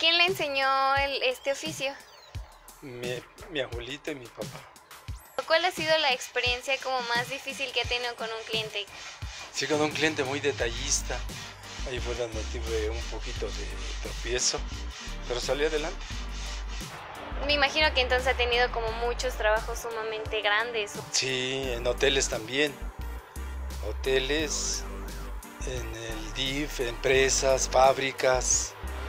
¿Quién le enseñó este oficio? Mi abuelita y mi papá. ¿Cuál ha sido la experiencia como más difícil que ha tenido con un cliente? Sí, con un cliente muy detallista. Ahí fue donde tuve un poquito de tropiezo, pero salí adelante. Me imagino que entonces ha tenido como muchos trabajos sumamente grandes. Sí, en hoteles también. Hoteles, en el DIF, empresas, fábricas,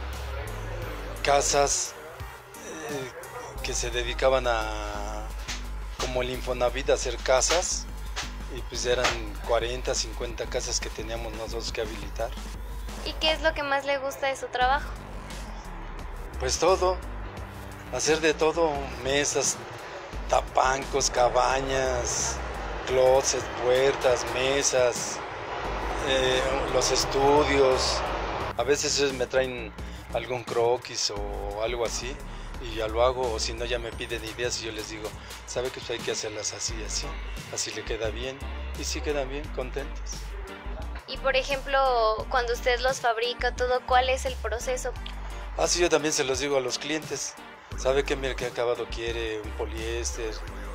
casas que se dedicaban como el Infonavit, a hacer casas. Y pues eran 40, 50 casas que teníamos nosotros que habilitar. ¿Y qué es lo que más le gusta de su trabajo? Pues todo, hacer de todo, mesas, tapancos, cabañas, closets, puertas, mesas, los estudios. A veces ellos me traen algún croquis o algo así y ya lo hago, o si no ya me piden ideas y yo les digo, ¿sabe que hay que hacerlas así y así? Así le queda bien y sí quedan bien, contentos. Y por ejemplo, cuando usted los fabrica, todo, ¿cuál es el proceso? Así yo también se los digo a los clientes. ¿Sabe que mira qué acabado quiere? Un poliéster,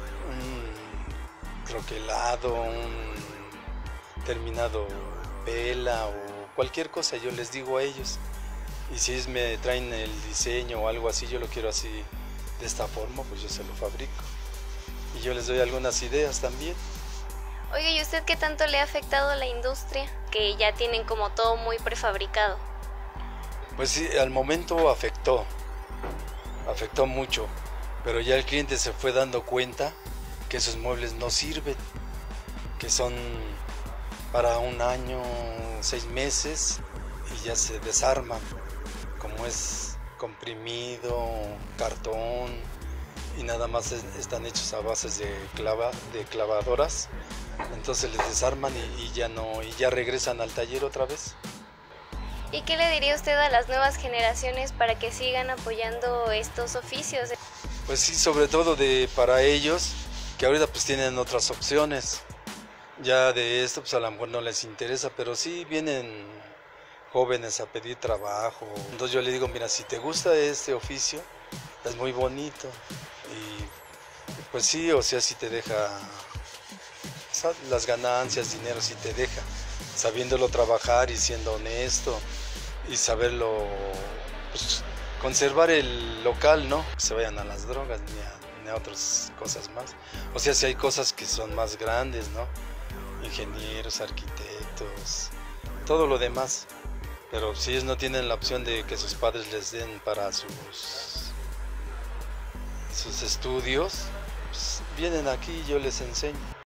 un troquelado, un terminado vela o cualquier cosa, yo les digo a ellos. Y si ellos me traen el diseño o algo así, yo lo quiero así, de esta forma, pues yo se lo fabrico. Y yo les doy algunas ideas también. Oiga, ¿y usted qué tanto le ha afectado a la industria? Que ya tienen como todo muy prefabricado. Pues sí, al momento afectó mucho, pero ya el cliente se fue dando cuenta que esos muebles no sirven, que son para un año, 6 meses y ya se desarman, como es comprimido, cartón y nada más están hechos a bases de clavadoras, entonces les desarman y ya no, y ya regresan al taller otra vez. ¿Y qué le diría usted a las nuevas generaciones para que sigan apoyando estos oficios? Pues sí, sobre todo para ellos, que ahorita pues tienen otras opciones. Ya de esto pues a lo mejor no les interesa, pero sí vienen jóvenes a pedir trabajo. Entonces yo le digo, mira, si te gusta este oficio, es muy bonito. Y pues sí, o sea, si te deja las ganancias, dinero, si te deja, sabiéndolo trabajar y siendo honesto y saberlo, pues, conservar el local, ¿no? Que se vayan a las drogas ni a otras cosas más. O sea, si hay cosas que son más grandes, ¿no? Ingenieros, arquitectos, todo lo demás. Pero si ellos no tienen la opción de que sus padres les den para sus estudios, pues vienen aquí y yo les enseño.